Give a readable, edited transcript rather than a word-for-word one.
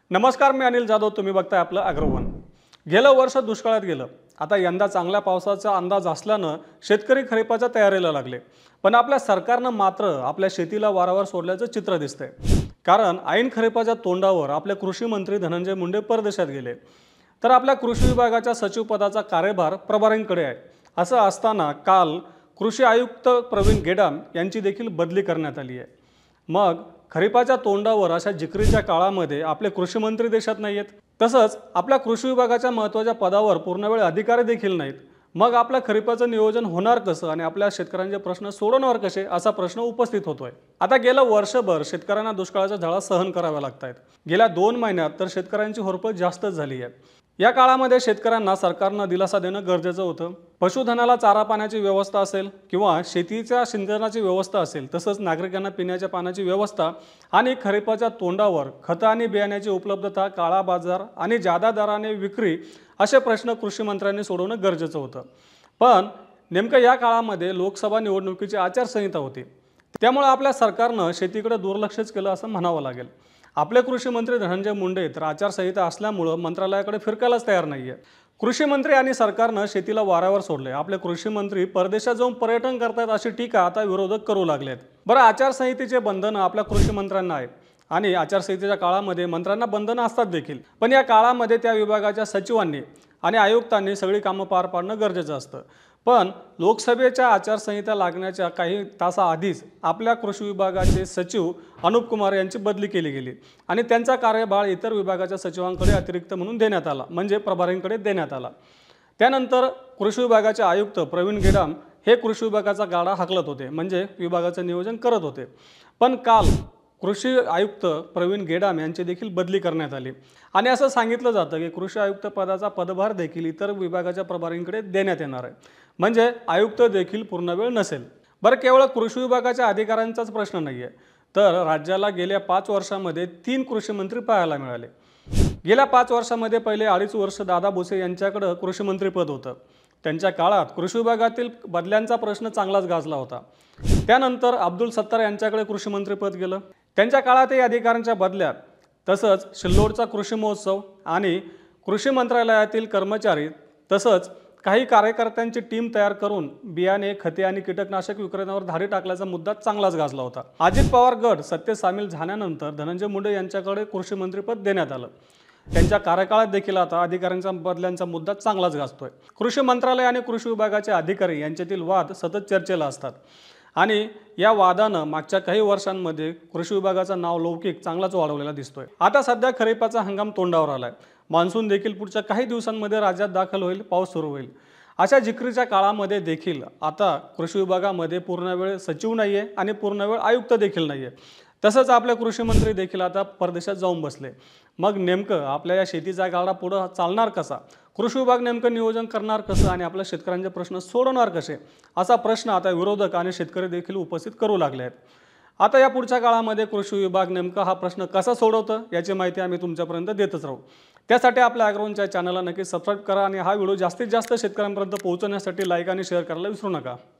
नमस्कार, मी अनिल जाधव. तुम्ही बघताय आपलं अग्रवन. गेलं वर्ष दुष्काळात गेलं. आता यंदा चांगल्या पावसाचा अंदाज असल्यानं शेतकरी खरीपाच्या तयारीला लागले. पण आपल्या सरकारनं मात्र आपल्या शेतीला वारावर सोडल्याचं चित्र दिसतंय. कारण ऐन खरीपाच्या तोंडावर आपले कृषी मंत्री धनंजय मुंडे परदेशात गेले. तर आपल्या कृषी विभागाच्या सचिव पदाचा कार्यभार प्रभारींकडे आहे. असं असताना काल कृषी आयुक्त प्रवीण गेडाम यांची देखील बदली करण्यात आली आहे. मग खरीपाच्या तोंडावर अशा जिकरीच्या काळामध्ये आपले कृषी मंत्री देशात नाही आहेत. तसंच आपल्या कृषी विभागाच्या महत्त्वाच्या पदावर पूर्णवेळ अधिकारी देखील नाहीत. मग आपल्या खरीपाचं नियोजन होणार कसं आणि आपल्या शेतकऱ्यांचे प्रश्न सोडवणार कसे असा प्रश्न उपस्थित होतोय. आता गेलं वर्षभर शेतकऱ्यांना दुष्काळाच्या झळा सहन कराव्या लागतात. गेल्या 2 महिन्यात तर शेतकऱ्यांची होरपळ जास्तच झाली आहे. या काळामध्ये शेतकऱ्यांना सरकारनं दिलासा देणं गरजेचं होतं. पशुधनाला चारा पाण्याची व्यवस्था असेल किंवा शेतीच्या सिंचनाची व्यवस्था असेल, तसंच नागरिकांना पिण्याच्या पाण्याची व्यवस्था आणि खरीपाच्या तोंडावर खतं आणि बियाण्याची उपलब्धता, काळा बाजार आणि जादा दराने विक्री असे प्रश्न कृषी मंत्र्यांनी सोडवणं गरजेचं होतं. पण नेमकं या काळामध्ये लोकसभा निवडणुकीची आचारसंहिता होती. त्यामुळे आपल्या सरकारनं शेतीकडे दुर्लक्षच केलं असं म्हणावं लागेल. आपले कृषी मंत्री धनंजय मुंडे तर आचारसंहिता असल्यामुळं मंत्रालयाकडे फिरकायलाच तयार नाही आहे. कृषी मंत्री आणि सरकारनं शेतीला वाऱ्यावर सोडले. आपले कृषी मंत्री परदेशात जाऊन पर्यटन करतात अशी टीका आता विरोधक करू लागलेत. बरं, आचारसंहितेचे बंधनं आपल्या कृषी मंत्र्यांना आहेत आणि आचारसंहितेच्या काळामध्ये मंत्र्यांना बंधनं असतात देखील. पण या काळामध्ये त्या विभागाच्या सचिवांनी आणि आयुक्तांनी सगळी कामं पार पाडणं गरजेचं असतं. पण लोकसभेच्या आचारसंहिता लागण्याच्या काही तासाआधीच आपल्या कृषी विभागाचे सचिव अनुप कुमार यांची बदली केली गेली आणि त्यांचा कार्यभार इतर विभागाच्या सचिवांकडे अतिरिक्त म्हणून देण्यात आला, म्हणजे प्रभारींकडे देण्यात आला. त्यानंतर कृषी विभागाचे आयुक्त प्रवीण गेडाम हे कृषी विभागाचा गाडा हाकलत होते, म्हणजे विभागाचं नियोजन करत होते. पण काल कृषी आयुक्त प्रवीण गेडाम यांची देखील बदली करण्यात आली आणि असं सांगितलं जातं की कृषी आयुक्त पदाचा पदभार देखील इतर विभागाच्या प्रभारींकडे देण्यात येणार आहे, म्हणजे आयुक्त देखील पूर्णवेळ नसेल. बरं, केवळ कृषी विभागाच्या अधिकाऱ्यांचाच प्रश्न नाही आहे, तर राज्याला गेल्या 5 वर्षांमध्ये 3 कृषी मंत्री पाहायला मिळाले. गेल्या 5 वर्षांमध्ये पहिले 2.5 वर्ष दादा भुसे यांच्याकडं कृषी मंत्रीपद होतं. त्यांच्या काळात कृषी विभागातील बदल्यांचा प्रश्न चांगलाच गाजला होता. त्यानंतर अब्दुल सत्तार यांच्याकडे कृषी मंत्रीपद गेलं. त्यांच्या काळातही अधिकाऱ्यांच्या बदल्या, तसंच सिल्लोडचा कृषी महोत्सव आणि कृषी मंत्रालयातील कर्मचारी, तसंच काही कार्यकर्त्यांची टीम तयार करून बियाणे, खते आणि कीटकनाशक विक्रेत्यांवर धाडी टाकल्याचा मुद्दा चांगलाच गाजला होता. अजित पवार गट सत्तेत सामील झाल्यानंतर धनंजय मुंडे यांच्याकडे कृषी मंत्रीपद देण्यात आलं. त्यांच्या कार्यकाळात देखील आता अधिकाऱ्यांच्या बदल्यांचा मुद्दा चांगलाच गाजतोय. कृषी मंत्रालय आणि कृषी विभागाचे अधिकारी यांच्यातील वाद सतत चर्चेला असतात आणि या वादानं मागच्या काही वर्षांमध्ये कृषी विभागाचं नाव लौकिक चांगलाच वाढवलेला दिसतोय. आता सध्या खरीपाचा हंगाम तोंडावर आलाय. मान्सून देखील पुढच्या काही दिवसांमध्ये राज्यात दाखल होईल, पाऊस सुरू होईल. अशा जिकरीच्या काळामध्ये देखील आता कृषी विभागामध्ये पूर्णवेळ सचिव नाही आहे आणि पूर्णवेळ आयुक्त देखील नाही आहे. तसंच आपले कृषी मंत्री देखील आता परदेशात जाऊन बसले. मग नेमकं आपल्या या शेतीचा गाडा पुढं चालणार कसा, कृषी विभाग नेमकं नियोजन करणार कसं आणि आपल्या शेतकऱ्यांचे प्रश्न सोडवणार कसे असा प्रश्न आता विरोधक आणि शेतकरी देखील उपस्थित करू लागले आहेत. आता या पुढच्या काळामध्ये कृषी विभाग नेमका हा प्रश्न कसा सोडवतं याची माहिती आम्ही तुमच्यापर्यंत देतच राहू. त्यासाठी आपल्या अग्रवनच्या चॅनलला नक्की सबस्क्राईब करा आणि हा व्हिडिओ जास्तीत जास्त शेतकऱ्यांपर्यंत पोहोचवण्यासाठी लाईक आणि शेअर करायला विसरू नका.